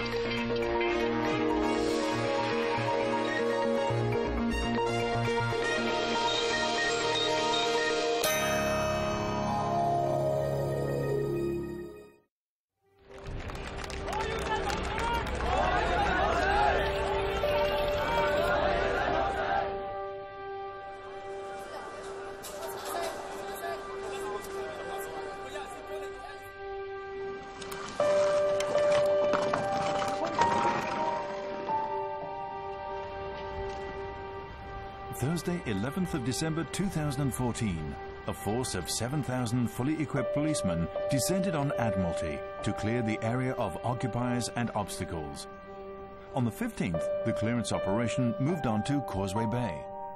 Thursday, 11th of December 2014, a force of 7,000 fully equipped policemen descended on Admiralty to clear the area of occupiers and obstacles. On the 15th, the clearance operation moved on to Causeway Bay.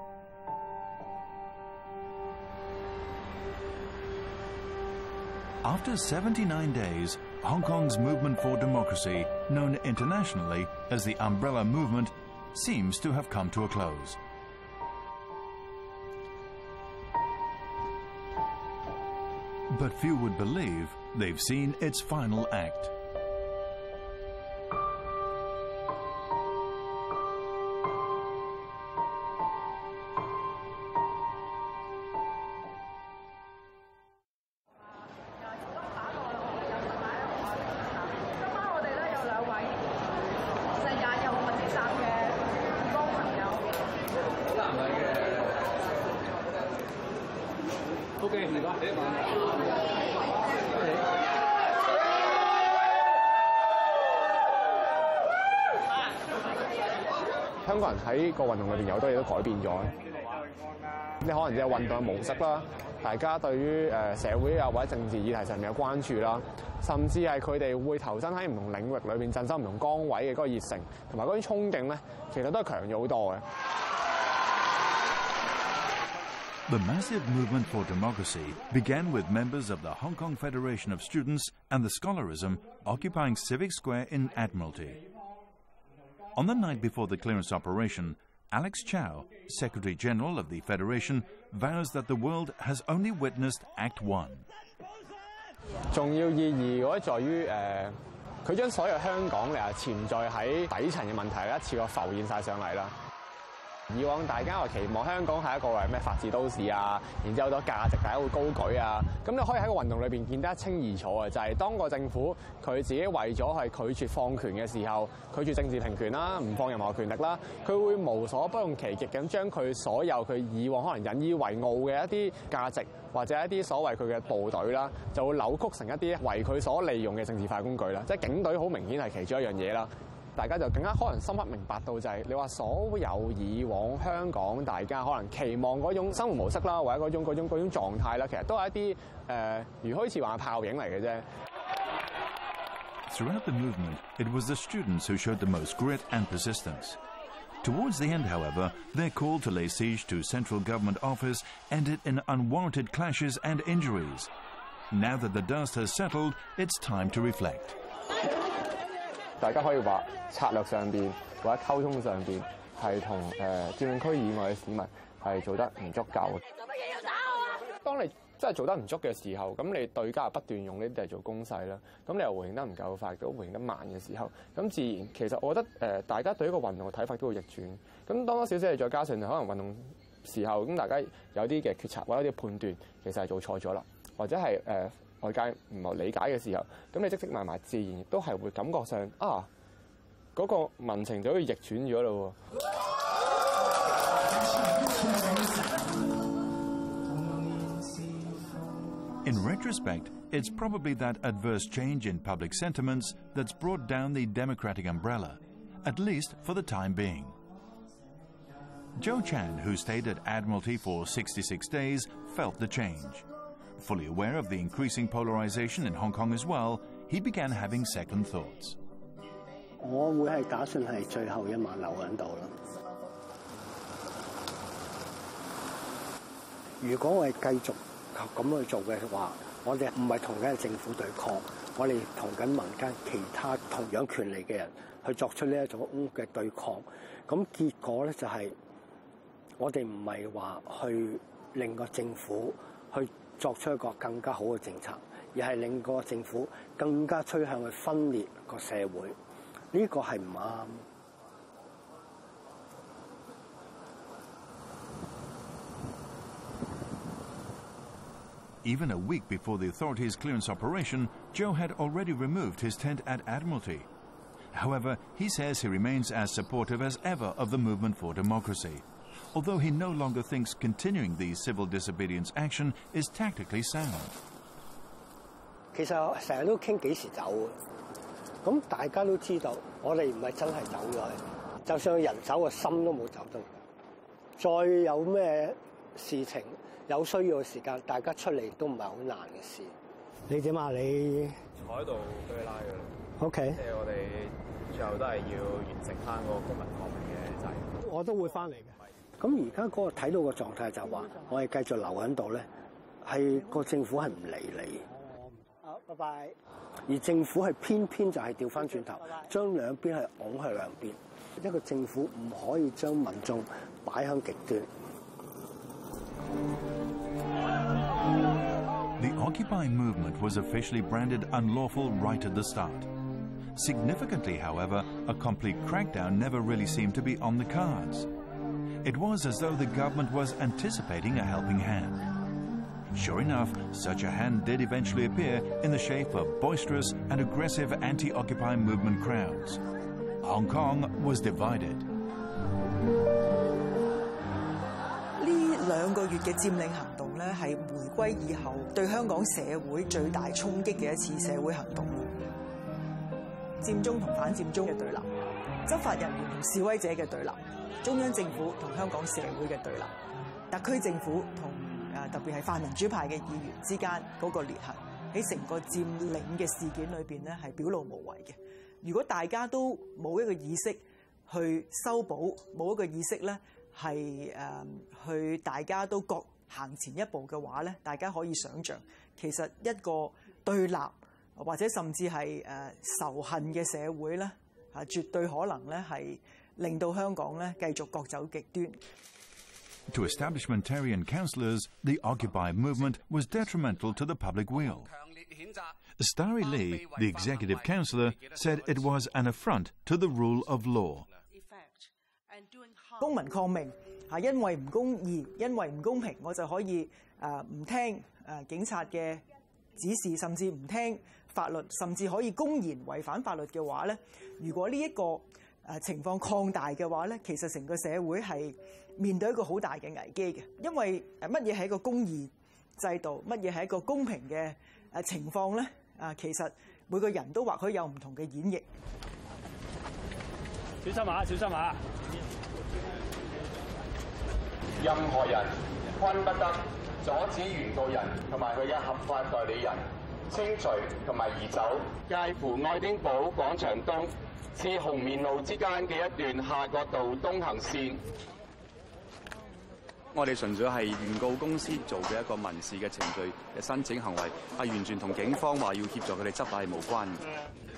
After 79 days, Hong Kong's movement for democracy, known internationally as the Umbrella Movement, seems to have come to a close. But few would believe they've seen its final act. 香港人喺個運動裏邊有好多嘢都改變咗。你可能只係運動嘅模式啦，大家對於社會啊或者政治議題上面嘅關注啦，甚至係佢哋會投身喺唔同領域裏邊鎮守唔同崗位嘅嗰個熱誠同埋嗰種衝勁咧，其實都係強咗好多嘅。 The massive movement for democracy began with members of the Hong Kong Federation of Students and the Scholarism occupying Civic Square in Admiralty. On the night before the clearance operation, Alex Chow, Secretary General of the Federation, vows that the world has only witnessed Act 1. 重要意義嗰在於佢將所有香港潛在喺底層嘅問題一次過浮現晒上嚟啦。以往大家話期望香港係一個咩法治都市啊，然之後好多價值大家會高舉啊，咁你可以喺個運動裏邊見得一清二楚嘅，就係當個政府佢自己為咗係拒絕放權嘅時候，拒絕政治平權啦，唔放任何權力啦，佢會無所不用其極咁將佢所有佢以往可能引以為傲嘅一啲價值或者一啲所謂佢嘅部隊啦，就會扭曲成一啲為佢所利用嘅政治化工具啦，即係警隊好明顯係其中一樣嘢啦。大家就更加可能深刻明白到就係你話所有以往香港大家可能期望嗰種生活模式啦，或者嗰種狀態啦，其實都係一啲如虛似幻嘅泡影嚟嘅啫。 Throughout the movement, it was the students who showed the most grit and persistence. Towards the end, however, their call to lay siege to central government office ended in unwarranted clashes and injuries. Now that the dust has settled, it's time to reflect. 大家可以話策略上邊或者溝通上邊係同佔領區以外嘅市民係做得唔足夠。做乜嘢要打我啊？當你真係做得唔足嘅時候，咁你對家不斷用呢啲嚟做攻勢啦，咁你又回應得唔夠快，都回應得慢嘅時候，咁自然其實我覺得大家對呢個運動嘅睇法都會逆轉。咁多少少你再加上可能運動時候，咁大家有啲嘅決策或者有啲判斷其實係做錯咗啦，或者係外界唔係理解嘅時候，咁你積積埋埋，自然亦都係會感覺上嗰個民情就好似逆轉咗咯喎。 In retrospect, it's probably that adverse change in public sentiments that's brought down the democratic umbrella, at least for the time being. Joe Chan, who stayed at Admiralty for 66 days, felt the change. Fully aware of the increasing polarization in Hong Kong as well, he began having second thoughts. 我會係打算係最後一晚留喺度啦。如果我係繼續咁去做嘅話，我哋唔係同緊政府對抗，我哋同緊民間其他同樣權利嘅人去作出呢一種嘅對抗。咁結果咧就係我哋唔係話去令個政府去作出一個更加好嘅政策，而係令個政府更加趨向去分裂個社會。 呢個係唔啱。 Even a week before the authorities' clearance operation, Joe had already removed his tent at Admiralty. However, he says he remains as supportive as ever of the movement for democracy, although he no longer thinks continuing the civil disobedience action is tactically sound. 其實成日都傾幾時走嘅，咁大家都知道，我哋唔係真係走咗去，就算人走個心都冇走到。再有咩事情有需要嘅時間，大家出嚟都唔係好難嘅事。你點啊？你坐喺度俾佢拉㗎啦。 OK。 即係我哋最後都係要完成翻個公民抗命嘅責任。 我都會翻嚟嘅。咁而家嗰個睇到個狀態就係話，我哋繼續留喺度咧，係個政府係唔理你。好，拜拜。而政府係偏偏就係調翻轉頭，將兩邊係拱去兩邊。一個政府唔可以將民眾擺向極端。 The Occupy movement was officially branded unlawful right at the start. Significantly, however, a complete crackdown never really seemed to be on the cards. It was as though the government was anticipating a helping hand. Sure enough, such a hand did eventually appear in the shape of boisterous and aggressive anti-Occupy movement crowds. Hong Kong was divided. 呢2個月嘅佔領行動咧，係回歸以後對香港社會最大衝擊嘅一次社會行動。佔中同反佔中嘅對立，執法人員同示威者嘅對立，中央政府同香港社會嘅對立，特區政府同特別係泛民主派嘅議員之間嗰個裂痕，喺成個佔領嘅事件裏邊咧係表露無遺嘅。如果大家都冇一個意識去修補，冇一個意識咧係去大家都各行前一步嘅話咧，大家可以想像其實一個對立或者甚至係仇恨嘅社會咧，絕對可能咧係令到香港咧繼續各走極端。 To establishmentarian councillors, the Occupy movement was detrimental to the public weal. Starry Lee, the executive councillor, said it was an affront to the rule of law. 公民抗命因為唔公義，因為唔公平，我就可以唔聽警察嘅指示，甚至唔聽法律，甚至可以公然違反法律嘅話咧，如果呢一個情況擴大嘅話咧，其實成個社會係面對一個好大嘅危機嘅，因為乜嘢係一個公義制度，乜嘢係一個公平嘅情況咧？其實每個人都或許有唔同嘅演繹。 小心啊！小心啊！ 任何人均不得阻止原告人同埋佢嘅合法代理人清除同埋移走介乎愛丁堡廣場東至紅棉路之間嘅一段夏慤道東行線。 我哋純粹係原告公司做嘅一個民事嘅程序嘅申請行為，係完全同警方話要協助佢哋執法係無關嘅。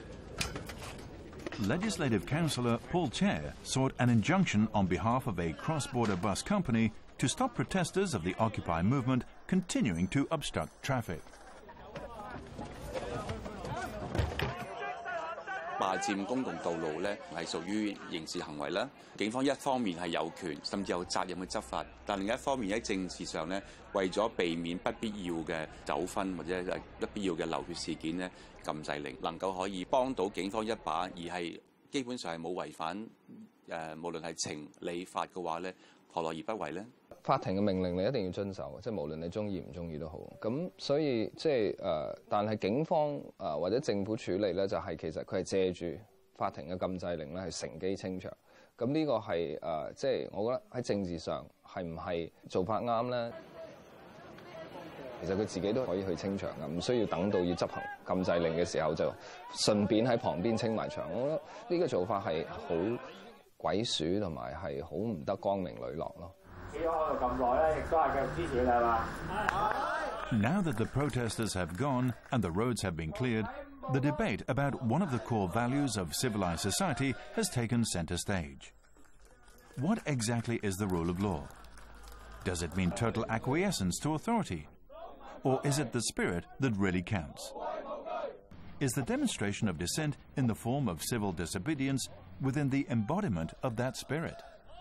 Legislative Councillor Paul Chair sought an injunction on behalf of a cross-border bus company to stop protesters of the Occupy movement continuing to obstruct traffic. 霸佔公共道路咧係屬於刑事行為啦。警方一方面係有權甚至有責任去執法，但另一方面喺政治上咧，為咗避免不必要嘅糾紛或者係不必要嘅流血事件咧，禁制令能夠可以幫到警方一把，而係基本上係冇違反無論係情理法嘅話咧，何樂而不為咧？ 法庭嘅命令你一定要遵守，即係無論你中意唔中意都好。咁所以即係但係警方或者政府處理咧，就係其實佢係借住法庭嘅禁制令咧，係乘機清場。咁呢個係即係我覺得喺政治上係唔係做法啱咧？其實佢自己都可以去清場㗎，唔需要等到要執行禁制令嘅時候就順便喺旁邊清埋場。我覺得呢個做法係好鬼鼠同埋係好唔得光明磊落咯。 Now that the protesters have gone and the roads have been cleared, the debate about one of the core values of civilized society has taken center stage. What exactly is the rule of law? Does it mean total acquiescence to authority? Or is it the spirit that really counts? is the demonstration of dissent in the form of civil disobedience within the embodiment of that spirit.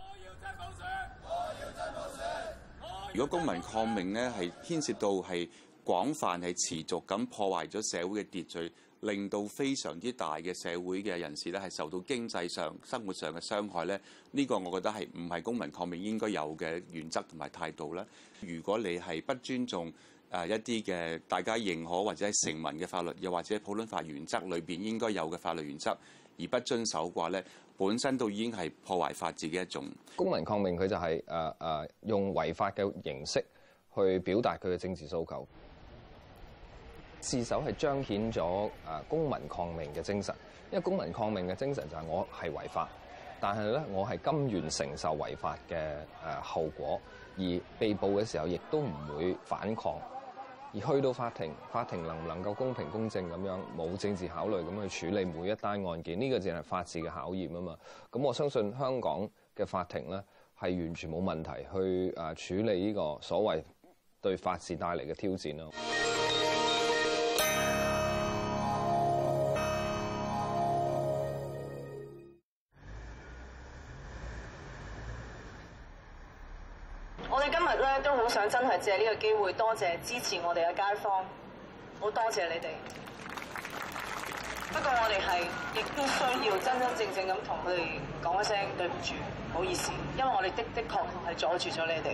如果公民抗命呢係牽涉到係廣泛係持續咁破壞咗社會嘅秩序，令到非常之大嘅社會嘅人士咧係受到經濟上、生活上嘅傷害咧，呢個我覺得係唔係公民抗命應該有嘅原則同埋態度啦。如果你係不尊重一啲嘅大家認可或者係成文嘅法律，又或者普通法原則裏邊應該有嘅法律原則，而不遵守嘅話咧，本身都已經係破壞法治嘅一種。 公民抗命佢就係用違法嘅形式去表達佢嘅政治訴求，自首係彰顯咗公民抗命嘅精神。因為公民抗命嘅精神就係我係違法，但係咧我係甘願承受違法嘅後果，而被捕嘅時候亦都唔會反抗。而去到法庭，法庭能唔能夠公平公正咁樣冇政治考慮咁去處理每一單案件，呢個就係法治嘅考驗啊嘛。咁我相信香港嘅法庭咧係完全冇問題去處理呢個所謂對法治帶嚟嘅挑戰咯。 我哋今日咧都好想真係借呢個機會多謝支持我哋嘅街坊，好多謝你哋。不過我哋係亦都需要真真正正咁同佢哋講一聲對唔住，唔好意思，因為我哋的確係阻住咗你哋。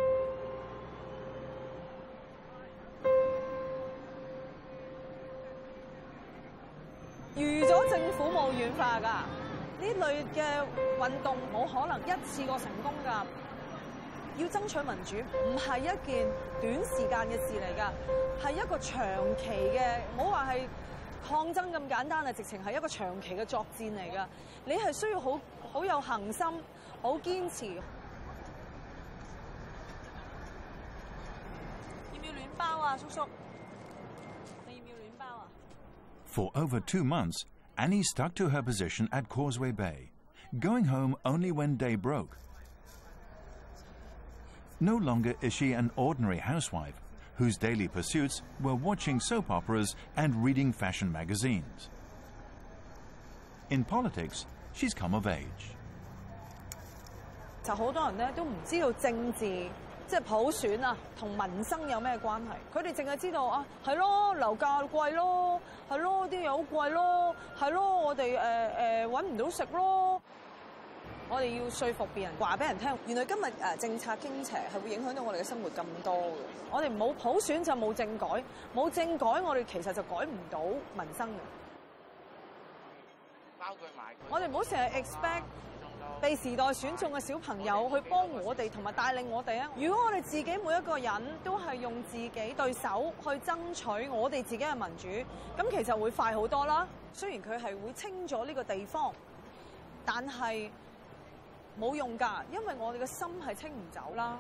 預咗政府冇軟化㗎，呢類嘅運動冇可能一次過成功㗎。要爭取民主唔係一件短時間嘅事嚟㗎，係一個長期嘅，唔好話係抗爭咁簡單啊！直情係一個長期嘅作戰嚟㗎。你係需要好有恆心，好堅持。要唔要暖包啊，叔叔？你要唔要暖包啊？ For over 2 months, Annie stuck to her position at Causeway Bay, going home only when day broke. No longer is she an ordinary housewife whose daily pursuits were watching soap operas and reading fashion magazines. In politics, she's come of age. 就好多人咧都唔知道政治即係普選啊，同民生有咩關係？佢哋淨係知道啊，係咯，樓價貴咯，係咯，啲嘢好貴咯，係咯，我哋揾唔到食咯。我哋要說服別人，話俾人聽，原來今日政策傾斜係會影響到我哋嘅生活咁多嘅。我哋冇普選就冇政改，冇政改我哋其實就改唔到民生嘅。我哋唔好成日 expect 被時代選中嘅小朋友去幫我哋同埋帶領我哋啊！如果我哋自己每一個人都係用自己對手去爭取我哋自己嘅民主，咁其實會快好多啦。雖然佢係會清咗呢個地方，但係冇用㗎，因為我哋嘅心係清唔走啦。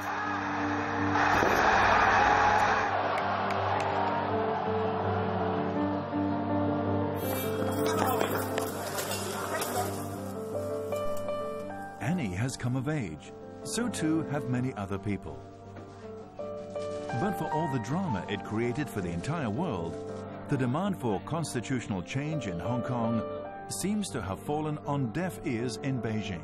Annie has come of age. So too have many other people. But for all the drama it created for the entire world, the demand for constitutional change in Hong Kong seems to have fallen on deaf ears in Beijing.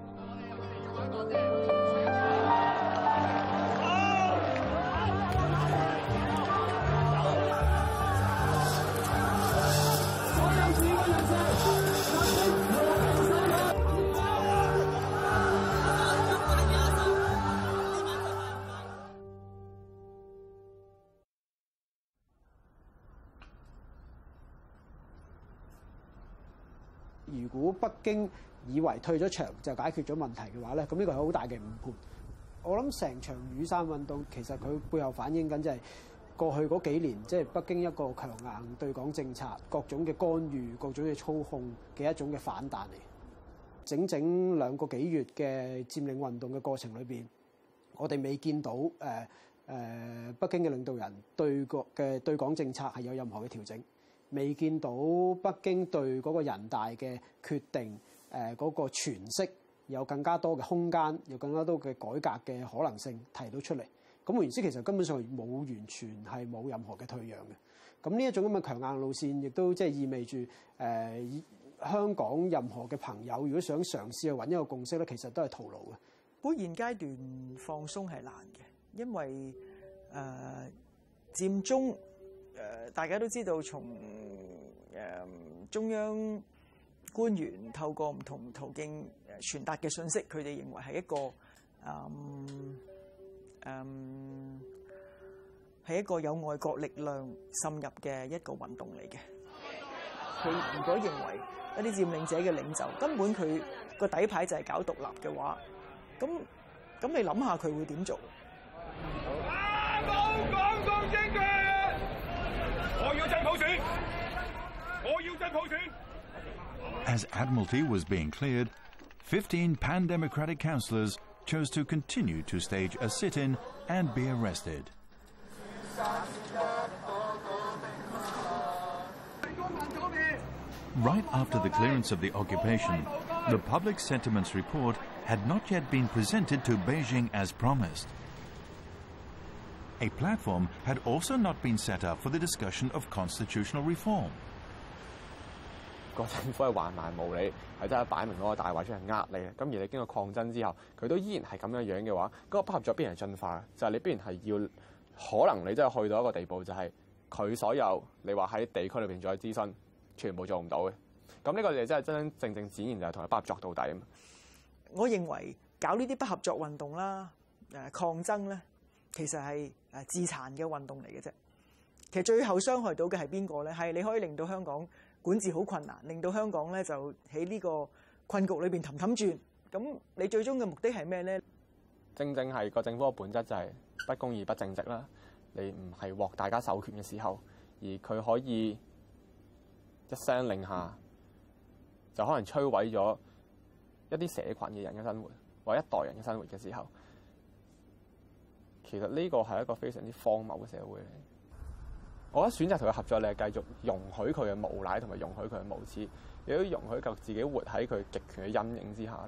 如果北京以為退咗場就解決咗問題嘅話咧，咁呢個係好大嘅誤判。我諗成場雨傘運動其實佢背後反映緊就係過去嗰幾年，即係北京一個強硬對港政策、各種嘅干預、各種嘅操控嘅一種嘅反彈嚟。整整2個幾月嘅佔領運動嘅過程裏邊，我哋未見到北京嘅領導人對港政策係有任何嘅調整。未見到北京對嗰個人大嘅決定嗰個詮釋有更加多嘅空間，有更加多嘅改革嘅可能性提到出嚟。咁換言之，其實根本上完全係冇任何嘅退讓嘅。 咁呢一種咁嘅強硬路線，亦都即係意味住香港任何嘅朋友，如果想嘗試去揾一個共識咧，其實都係徒勞嘅。 本現階段放鬆係難嘅，因為佔中大家都知道從中央官員透過唔同途徑傳達嘅信息，佢哋認為係一個係一個有外國力量滲入嘅一個運動嚟嘅。佢如果認為一啲佔領者嘅領袖根本佢個底牌就係搞獨立嘅話，咁你諗下佢會點做？ 冇港共政權，我要真普選，我要真普選。 As Admiralty was being cleared, 15 pan-democratic councillors chose to continue to stage a sit-in and be arrested. Right after the clearance of the occupation, the public sentiments report had not yet been presented to Beijing as promised. A platform had also not been set up for the discussion of constitutional reform. 個政府係橫蠻無理，係真係擺明嗰個大話出嚟呃你嘅。咁而你經過抗爭之後，佢都依然係咁樣嘅話，嗰個不合作必然係進化，就係你必然係要可能你真係去到一個地步，就係佢所有你話喺地區裏邊做嘅諮詢，全部做唔到嘅。咁呢個你真係真正展現就係同佢不合作到底。 我認為搞呢啲不合作運動啦、抗爭咧，其實係自殘嘅運動嚟嘅啫。其實最後傷害到嘅係邊個咧？係你可以令到香港管治好困難，令到香港咧就喺呢個困局裏邊氹氹轉。咁你最終嘅目的係咩咧？ 正係個政府嘅本質就係不公義、不正直啦。你唔係獲大家授權嘅時候，而佢可以一聲令下，就可能摧毀咗一啲社群嘅人嘅生活，或者一代人嘅生活嘅時候，其實呢個係一個非常之荒謬嘅社會嚟。我覺得選擇同佢合作，你係繼續容許佢嘅無賴同埋容許佢嘅無恥，亦都容許佢自己活喺佢極權嘅陰影之下。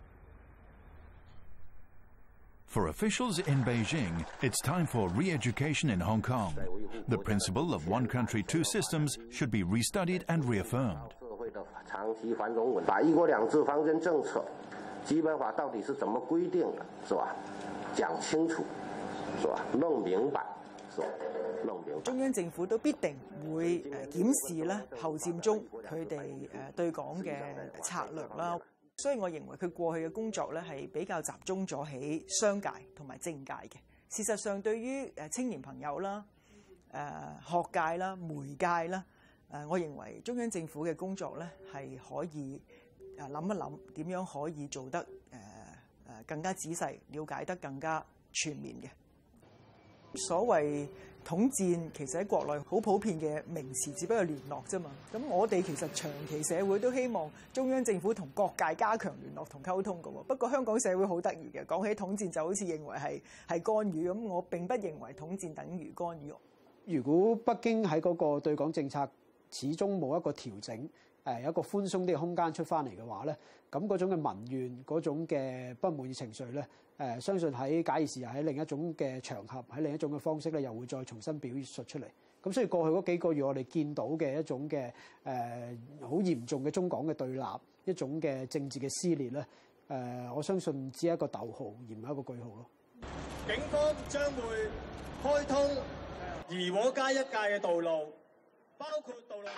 For officials in Beijing, it's time for re-education in Hong Kong. The principle of one country, two systems should be restudied and reaffirmed. 長期繁榮穩，把一國兩制方針政策、基本法到底是怎麼規定的，是吧？講清楚，是吧？弄明白，是吧？弄明白。 中央政府都必定會檢視咧後佔中佢哋對港嘅策略啦。所以我認為佢過去嘅工作咧係比較集中咗喺商界同埋政界嘅。事實上，對於青年朋友啦、學界啦、媒介啦，我認為中央政府嘅工作咧係可以諗一諗點樣可以做得更加仔細，了解得更加全面嘅。所謂統戰其實喺國內好普遍嘅名詞，只不過聯絡啫嘛。咁我哋其實長期社會都希望中央政府同各界加強聯絡同溝通嘅喎。不過香港社會好得意嘅，講起統戰就好似認為係干預咁，我並不認為統戰等於干預。 如果北京喺嗰個對港政策始終冇一個調整，有一個寬鬆啲嘅空間出翻嚟嘅話咧，咁嗰種嘅民怨、嗰種嘅不滿意情緒咧，相信喺假以時日喺另一種嘅場合、喺另一種嘅方式咧，又會再重新表述出嚟。咁所以過去嗰幾個月我哋見到嘅一種嘅好嚴重嘅中港嘅對立，一種嘅政治嘅撕裂咧，我相信只係一個逗號，而唔係一個句號咯。 警方將會開通怡和街一界嘅道路，包括道路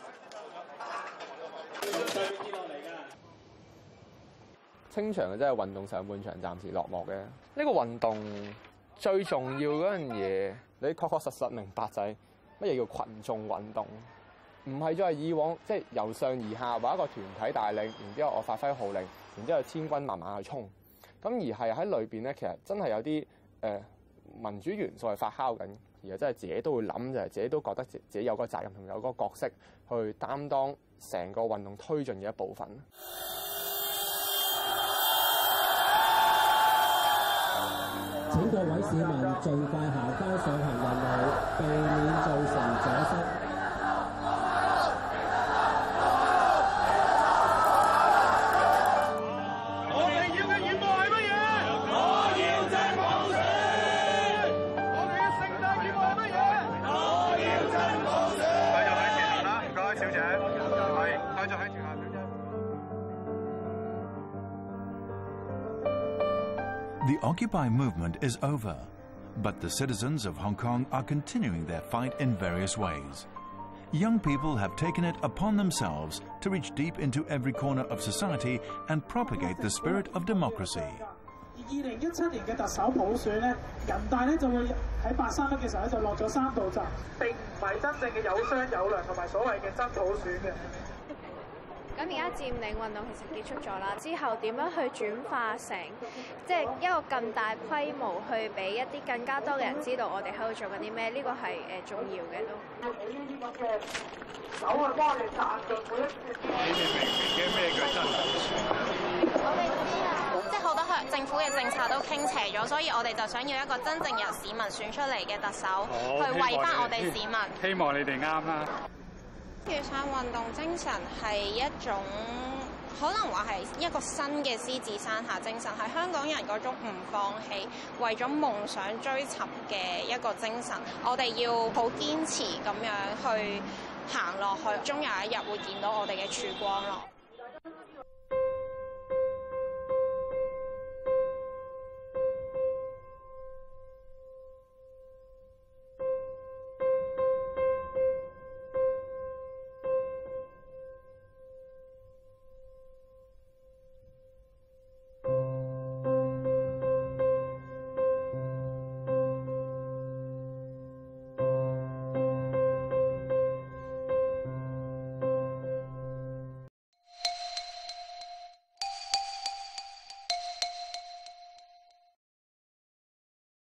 上跌落嚟嘅。 清場嘅真係運動上半場暫時落幕嘅。呢個運動最重要嗰樣嘢，你確實明白就係乜嘢叫群眾運動，唔係再係以往即係由上而下或一個團體帶領，然之後我發揮號令，然之後千軍萬馬去衝。咁而係喺裏邊咧，其實真係有啲民主元素係發酵緊，而真係自己都會諗，就係自己都覺得自己有個責任同有個角色去擔當成個運動推進嘅一部分。 請各位市民盡快行返上行人路，避免造成阻塞。 我哋要嘅願望係乜嘢？我要真普選。我哋嘅盛大願望係乜嘢？我要真普選。 The Occupy movement is over, but the citizens of Hong Kong are continuing their fight in various ways. Young people have taken it upon themselves to reach deep into every corner of society and propagate the spirit of democracy. 2017年嘅特首普選咧，人大咧就會喺831嘅時候咧就落咗3道閘，並唔係真正嘅有商有量同埋所謂嘅真普選嘅。 咁而家佔領運動其實結束咗啦，之後點樣去轉化成即係一個更大規模，去俾一啲更加多嘅人知道我哋喺度做緊啲咩？呢個係重要嘅都。手啊，幫我哋賺盡每一次。你哋明唔明嘅咩叫真普選？我哋知啊，即係好多政府嘅政策都傾斜咗，所以我哋就想要一個真正由市民選出嚟嘅特首，去為翻我哋市民。 希望你哋啱啦。 雨傘運動精神係一種可能話係一個新嘅獅子山下精神，係香港人嗰種唔放棄、為咗夢想追尋嘅一個精神。我哋要好堅持咁樣去行落去，終有一日會見到我哋嘅曙光咯。